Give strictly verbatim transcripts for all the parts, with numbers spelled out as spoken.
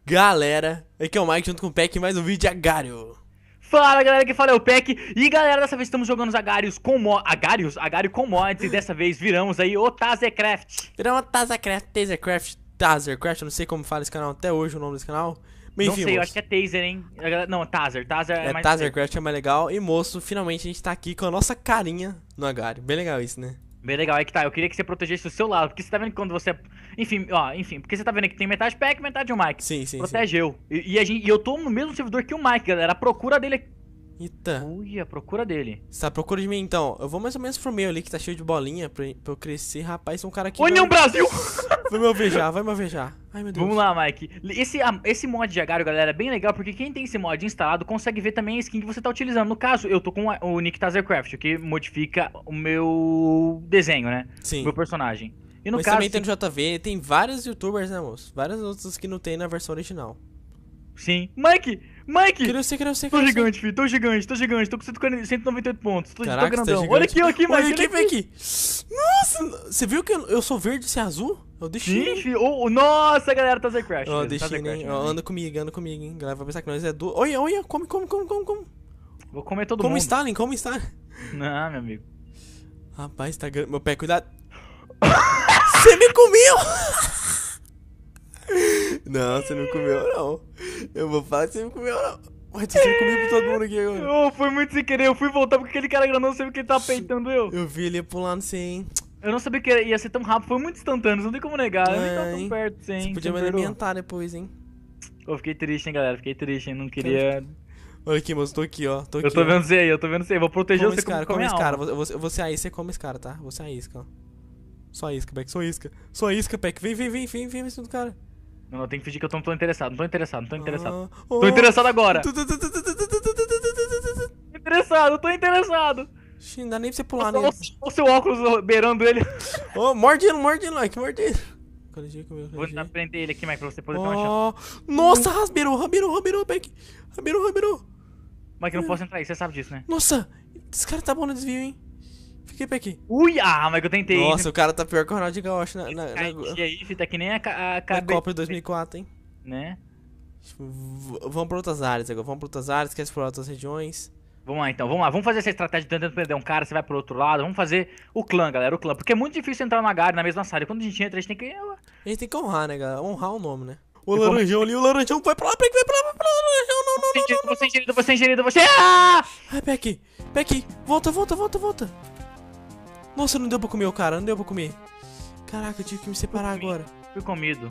Galera, aqui é o Mike junto com o Peck, mais um vídeo de Agário. Fala galera, que fala é o Peck. E galera, dessa vez estamos jogando os Agários com mods. Agários? Agário com mods. E dessa vez viramos aí o Tazercraft. Viramos uma Tazercraft, Tazercraft, Tazercraft, eu não sei como fala esse canal até hoje, o nome desse canal. Mas, Não enfim, sei, eu moço, acho que é Taser, hein? Não, Tazer. Tazer é, é mais. Tazercraft é mais legal. E moço, finalmente a gente tá aqui com a nossa carinha no Agário. Bem legal isso, né? Bem legal, é que tá. Eu queria que você protegesse o seu lado. Porque você tá vendo que quando você. Enfim, ó, enfim, porque você tá vendo que tem metade Peck e metade o Mike. Sim, sim, Protege eu. E, e, a gente, e eu tô no mesmo servidor que o Mike, galera. A procura dele é. Eita. Ui, a procura dele. Você tá à procura de mim então? Eu vou mais ou menos pro meio ali que tá cheio de bolinha pra, pra eu crescer. Rapaz, tem um cara aqui. União vai... Brasil! Vai me alvejar, vai me alvejar. Ai, meu Deus. Vamos lá, Mike. Esse, esse mod de Agário, galera, é bem legal porque quem tem esse mod instalado consegue ver também a skin que você tá utilizando. No caso, eu tô com o Nick Tazercraft, que modifica o meu desenho, né? Sim. O meu personagem. E no Mas caso, também tem no J V, tem vários youtubers, né, moço? Vários outros que não tem na versão original. sim. Mike! Mike! Queria ser, queria ser, Tô queria ser. gigante, filho. Tô gigante, tô gigante. Tô com cento e quarenta, cento e noventa e oito pontos. Tô, Caraca, tô você tá grandão. gigante. Olha aqui, olha aqui, Mike. Olha aqui, vem aqui. Nossa, você viu que eu, eu sou verde e você é azul? É o destino. Sim, filho. Oh, nossa, galera, Tazercraft. Ó, mesmo, destino, Tazercraft hein? mesmo, Ó, hein? anda comigo, anda comigo, hein? Galera vai pensar que nós é do... Olha, olha, come, come, come, come, come. Vou comer todo Como mundo. Stalin, como Stalin. Não, meu amigo. Rapaz, tá grande. Meu pé, cuidado. Você me comeu! Não, você não comeu, não. Eu vou falar que você me comeu, não. Vai ter que comer pra todo mundo aqui agora. Oh, foi muito sem querer. Eu fui voltar porque aquele cara grandão, você viu que ele tava peitando eu. Eu vi ele pular, não sei, hein. Eu não sabia que ia ser tão rápido, foi muito instantâneo, não tem como negar, eu nem tava É, tão hein? perto, sim. Você podia me alimentar depois, hein. Eu fiquei triste, hein, galera, fiquei triste, hein, não queria... Olha aqui, moço, tô aqui, ó. Tô aqui, Eu tô ó. vendo você aí, eu tô vendo você aí, vou proteger Come você esse cara, como come esse minha cara. alma. Eu vou, eu vou ser aí, você come esse cara, tá? Você é a isca, ó. Só isca, Peck, só isca. Só isca, Peck. Vem, vem, vem, vem, vem, vem, do cara. Não, não, tem que fingir que eu não tô interessado, não tô interessado, não tô interessado. Ah, Tô oh. interessado agora! Tu, tu, tu, tu, tu, tu, tu, tu, tu, tu, tu, tu. Tô interessado, tô interessado! Ixi, não dá nem pra você pular Olha nele. o seu óculos beirando ele. Ô, morde ele, morde ele, Mike, morde ele. Colegi, comeu, Vou colegi. tentar prender ele aqui, Mike, pra você poder ter uma chance. Oh, nossa, rasbeirou, rasbeirou, rasbeirou, Peck. Rasbeirou, rasbeirou. Mike, eu não posso entrar aí, você sabe disso, né? Nossa, esse cara tá bom no desvio, hein. Fiquei, Peck. Ui, ah, Mike, eu tentei. Nossa, o cara tá pior que o Ronaldinho Gaúcho na, na, na, E aí, filho, tá que nem a, a, a na cabe... Copa de dois mil e quatro, hein. Né? V- Vamos pra outras áreas agora, vamos pra outras áreas, quer explorar outras regiões. Vamos lá então, vamos lá, vamos fazer essa estratégia de tentando prender um cara, você vai pro outro lado, vamos fazer o clã, galera, o clã, porque é muito difícil entrar no Agário na mesma sala, quando a gente entra a gente tem que... A gente tem que honrar, né, galera? Honrar o nome, né? O como- laranjão ali, o laranjão vai pra lá, Peck, vai pra lá, vai pra lá, laranjão, não, não, não, não. Você ingerido, você ingerido, você... Ah! Ai, Peck, Peck, volta, volta, volta, volta. Nossa, não deu pra comer o cara, não deu pra comer. Caraca, eu tive que me separar agora. Fui comido.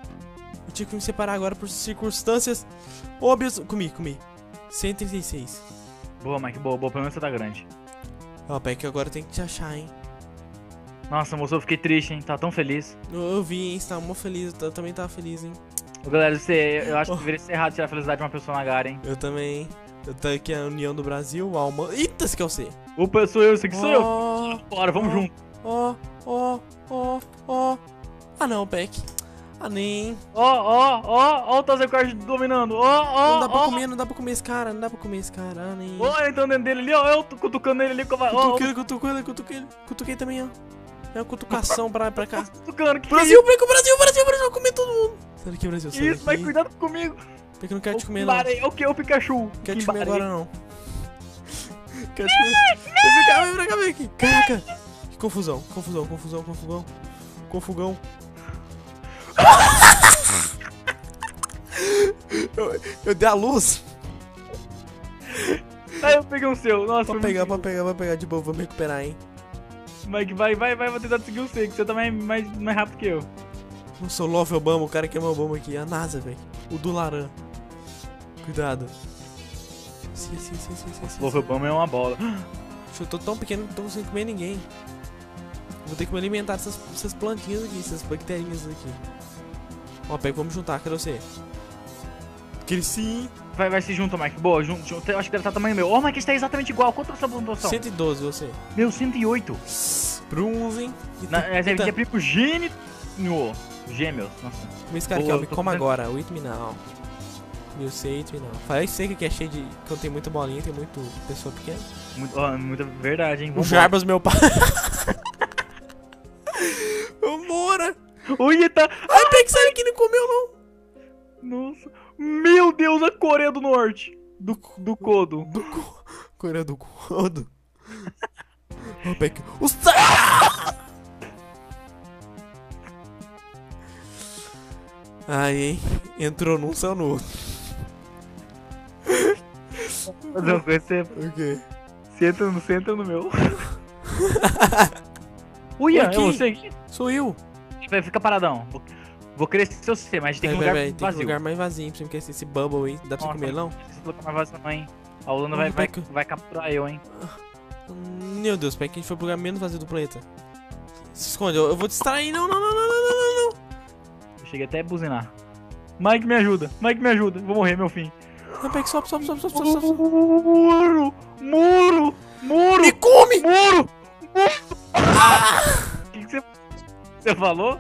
Eu tive que me separar agora por circunstâncias óbvias. Comi, comi. cento e trinta e seis. Boa, Mike, boa, boa, pelo menos você tá grande. Ó, Peck, agora tem que te achar, hein. Nossa, moço, eu fiquei triste, hein, tá tão feliz. Eu, eu vi, hein, você tá mó feliz, eu também tava feliz, hein. Ô, galera, você, eu acho que deveria ser errado tirar a felicidade de uma pessoa no Agário, hein. Eu também, hein. Eu tô aqui a União do Brasil, o Alma... Eita, esse que é você. Opa, sou eu, esse aqui sou eu. Ó, Bora, vamos ó, junto. Ó, ó, ó, ó. Ah, não, Peck. Ah, nem. Ó, ó, ó, ó o Tazercraft dominando, ó, ó, Não dá pra ó. comer, não dá pra comer esse cara, não dá pra comer esse cara. Ah, nem. Ó, ele entrando dentro dele ali, ó, eu tô cutucando ele ali, ó, ó, Cutuquei ele, cutuquei ele, cutuquei ele. Cutuquei também, ó. É uma cutucação pra, pra cá. cutucando, que Brasil, Peck, Brasil, Brasil, Brasil, vai comer todo mundo. Sai daqui, Brasil, que sai isso, vai daqui. cuidado comigo. Peck, eu não quero te comer, O não. Kimbarei, o que? O Pikachu. Não quero te comer Kimbarei. agora, não. Quero te comer. Vem pra cá, vem pra cá, vem aqui. Caraca. Que confusão, confusão, confusão, confusão. Confugão. eu, eu dei a luz. Aí eu peguei um seu, nossa. Pode foi pegar, muito pode pegar, pode pegar de boa, vou me recuperar, hein. Mike, vai, vai, vai, vou tentar seguir o seu, que você também é mais, mais rápido que eu. Nossa, o Love Obama, o cara que ama Obama aqui. A NASA, velho. O do Laran. Cuidado. Sim, sim, sim, sim, sim, sim. O Obama é uma bola. Eu tô tão pequeno que não tô conseguindo comer ninguém. Vou ter que me alimentar dessas, dessas plantinhas aqui, essas bacterinhas aqui. Ó, pega, vamos juntar, cadê você? Cresci. Vai, vai se junta, Mike. Boa, junto, junto. Eu acho que deve estar tamanho meu. Ó, oh, Mike, está exatamente igual. Quanto é a sua pontuação? cento e doze você. Meu, cento e oito. Bronze, hein? Na, essa Eita. é primo gêmeo. Gêmeos. Nossa. Como esse cara aqui, Boa, ó, me tô coma fazendo- agora. O It Me Now. Eu sei, It Me Now. Falei sei que aqui é cheio de... Quando tem muita bolinha, tem muito pessoa pequena. Muito, ó, muita verdade, hein? O Vambora. Jarbas, meu pai. Vambora. Ui, tá. Ai, Peck, sai daqui, não comeu, não. Nossa. Deus. Meu Deus, a Coreia do Norte. Do, do Kodo. Do co... Coreia do Kodo. Ô, Peck. Os... Aí, hein? Entrou num, saiu no outro. Fazer uma coisa, você, O quê? você, entra no, você entra no meu. Uia, Aqui. é você aqui. Sou eu. Vai ficar paradão. Vou, vou crescer você, mas tem que Vai, um lugar vai, vai, tem que vazio. um lugar mais vazio pra você, porque esse bubble aí, dá pra você Nossa, comer não? Esse lugar mais vazio não, hein. A Holanda Não, vai, vai, Peck. vai capturar eu, hein. Meu Deus, Peck, a gente foi pro lugar menos vazio do planeta. Se esconde, eu, eu vou distrair. Não, não, não, não, não, não, não. Eu cheguei até a buzinar. Mike, me ajuda. Mike, me ajuda. Vou morrer, meu fim. Não, Peck, sobe, sobe, sobe, sobe, sobe, sobe. Muro! Muro! Muro! Me come! Muro! O que, que você, você falou?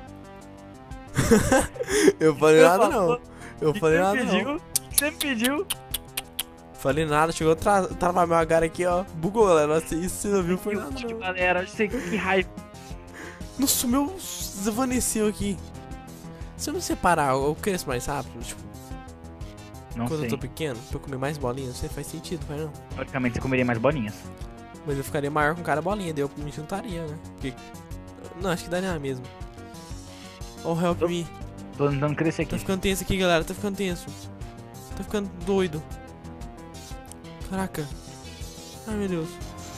Eu falei Você nada falou? não. Eu O que falei você nada pediu? não. O que você me pediu? Falei nada, chegou a tra travar meu agar aqui, ó. Bugou, galera. Nossa, isso você não viu, foi Meu nada Deus, não. galera, eu sei que raiva. Nossa, o meu desvaneceu aqui. Se eu não separar, eu cresço mais rápido, tipo, Não quando sei. eu tô pequeno, pra eu comer mais bolinhas, não sei, faz sentido, faz não. Teoricamente você comeria mais bolinhas. Mas eu ficaria maior com cada bolinha, daí eu me juntaria, né? Porque... Não, acho que daria mesmo. Oh, help Eu- me. Tô tentando crescer Tá aqui. ficando tenso aqui, galera, tá ficando tenso. Tá ficando doido. Caraca. Ai, meu Deus.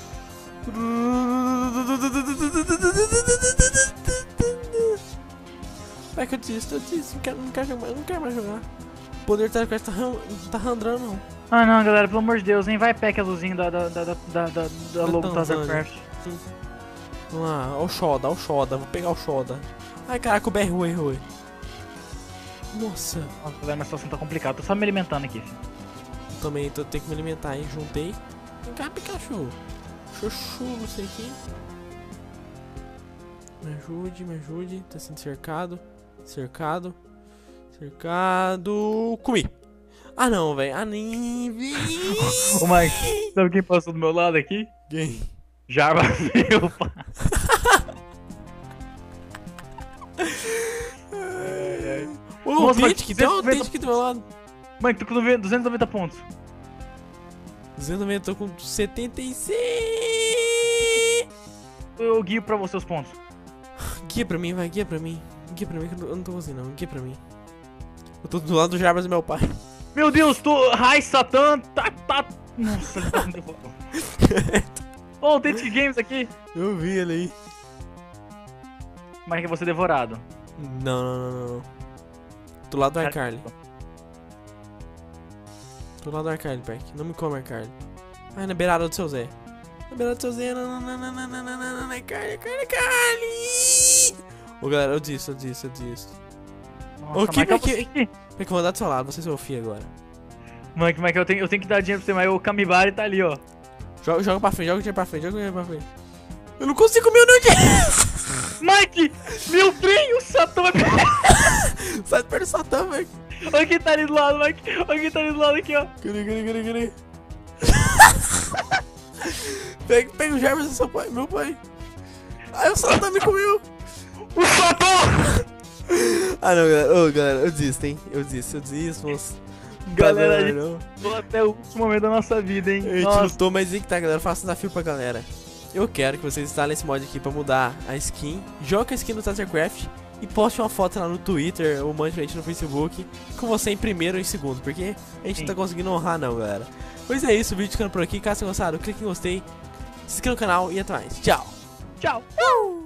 Vai que eu desisto, eu desisto. Não quero, não quero, jogar, não quero mais jogar. O poder tá, tá, ran- tá randrando, não. Ah não, galera, pelo amor de Deus, hein? Vai pack azulzinho da, da, da, da, da, da, da logo Tanzânia. Tazercraft. Vamos lá, ó o Shoda, ó o Shoda. Vou pegar o Shoda. Ai, caraca, o B R errou, errou. Nossa. Nossa, galera, minha situação tá complicada. Tô só me alimentando aqui, filho. Também tô, tenho que me alimentar, hein? Juntei. Vem cá, Pikachu. Chuchu, você aqui. Me ajude, me ajude. Tá sendo cercado. Cercado. Cercado. Comi. Ah, não, velho. Ah, nem. Ô, Mike, sabe quem passou do meu lado aqui? Quem? Jarva meu, pá. Ô, Nossa, o mas Tente, tem um duzentos e noventa Tente aqui do meu lado. Mike, tô com duzentos e noventa pontos. duzentos e noventa, tô com setenta e seis. Eu guio pra você os pontos. Guia pra mim, vai, guia pra mim. Guia pra mim, que eu não- eu não tô conseguindo, não. Guia pra mim. Eu tô do lado do Jarbas do meu pai. Meu Deus, tô. Rai, Satã, tá, tá. Nossa, ele tá com devolvendo. Ô, o Tente Games aqui. Eu vi ele aí. Mike, eu vou ser devorado. Não, não, não, não, não. Do lado do iCarly. Do lado do iCarly, Peck. Não me come, iCarly. Ai, na beirada do seu Zé. Na beirada do seu Zé. Não, não, não, não, não, não, não, não, iCarly, iCarly, iCarly. Ô, galera, eu desisto, eu desisto, eu desisto. Nossa, Ô, que- Mike, eu que- vou seguir. Peck, eu vou andar do seu lado, você é seu filho agora. Mike, Mike, eu tenho, eu tenho que dar dinheiro pra você, mas o Kamibari tá ali, ó. Joga, joga pra frente, joga o dinheiro pra frente, joga o dinheiro pra frente. Eu não consigo comer o meu dinheiro. Mike! Meu trem, o Satã vai pegar. Sai perto do Satã, velho. Olha quem tá ali do lado, Mike. Olha quem tá ali do lado aqui, ó. Cadê, cadê, cadê, cadê? Pega, pega o Jarbas do seu pai, meu pai. Ai, o Satã me comeu. O Satã! Ah, não, galera. Ô, galera, eu desisto, hein. Eu desisto, eu desisto, moço. Galera, a Tá gente dando, não. lutou até o último momento da nossa vida, hein? A gente Nossa. lutou, mas aí que tá, galera. Eu faço um desafio pra galera. Eu quero que vocês instalem esse mod aqui pra mudar a skin. Joga a skin no Tazercraft e poste uma foto lá no Twitter ou mande pra gente no Facebook com você em primeiro ou em segundo, porque a gente Sim. não tá conseguindo honrar, não, galera. Pois é isso, o vídeo ficando por aqui. Caso vocês gostaram, clique em gostei, se inscreva no canal e até mais. Tchau! Tchau. Uh!